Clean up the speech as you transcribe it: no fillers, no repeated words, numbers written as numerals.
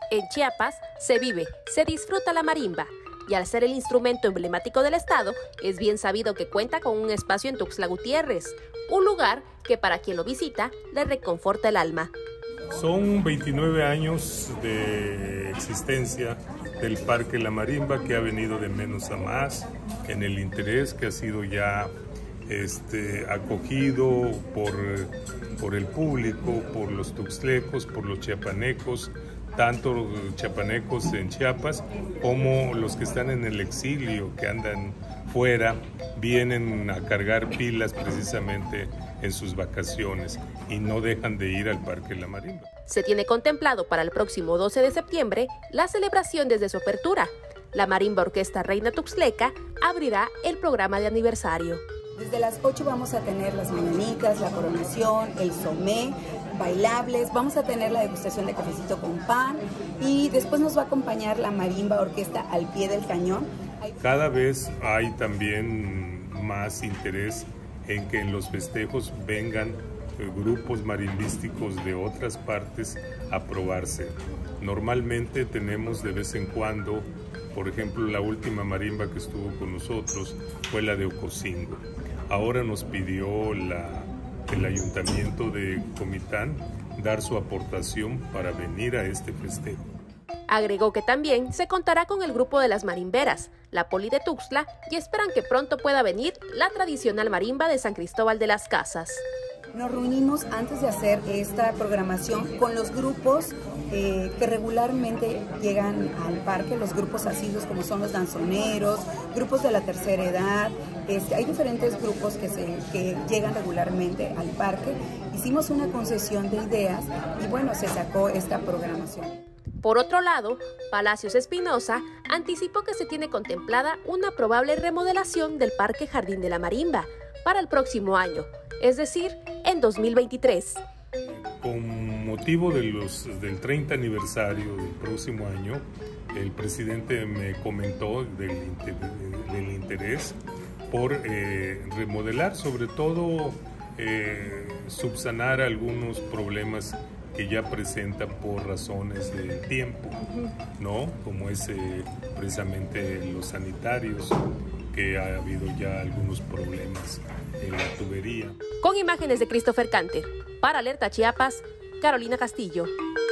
En Chiapas se vive, se disfruta la marimba, y al ser el instrumento emblemático del estado, es bien sabido que cuenta con un espacio en Tuxtla Gutiérrez, un lugar que para quien lo visita le reconforta el alma. Son 29 años de existencia del Parque La Marimba, que ha venido de menos a más en el interés que ha sido ya acogido por el público, por los tuxtlecos, por los chiapanecos, tanto los chiapanecos en Chiapas como los que están en el exilio, que andan fuera, vienen a cargar pilas precisamente en sus vacaciones y no dejan de ir al Parque La Marimba. Se tiene contemplado para el próximo 12 de septiembre la celebración desde su apertura. La Marimba Orquesta Reina Tuxtleca abrirá el programa de aniversario. Desde las 8 vamos a tener las mañanitas, la coronación, el somé, bailables, vamos a tener la degustación de cafecito con pan y después nos va a acompañar la Marimba Orquesta al pie del cañón. Cada vez hay también más interés en que en los festejos vengan grupos marimbísticos de otras partes a probarse. Normalmente tenemos de vez en cuando, por ejemplo, la última marimba que estuvo con nosotros fue la de Ocosingo. Ahora nos pidió el ayuntamiento de Comitán dar su aportación para venir a este festejo. Agregó que también se contará con el grupo de las marimberas, la Poli de Tuxtla, y esperan que pronto pueda venir la tradicional marimba de San Cristóbal de las Casas. Nos reunimos antes de hacer esta programación con los grupos que regularmente llegan al parque, los grupos asiduos como son los danzoneros, grupos de la tercera edad. Hay diferentes grupos que llegan regularmente al parque. Hicimos una concesión de ideas y bueno, se sacó esta programación. Por otro lado, Palacios Espinosa anticipó que se tiene contemplada una probable remodelación del Parque Jardín de la Marimba para el próximo año, es decir, en 2023. Con motivo del 30 aniversario del próximo año, el presidente me comentó del interés por remodelar, sobre todo subsanar algunos problemas que ya presenta por razones de tiempo, ¿no? Como es precisamente los sanitarios, que ha habido ya algunos problemas en la tubería. Con imágenes de Christopher Canter, para Alerta Chiapas, Carolina Castillo.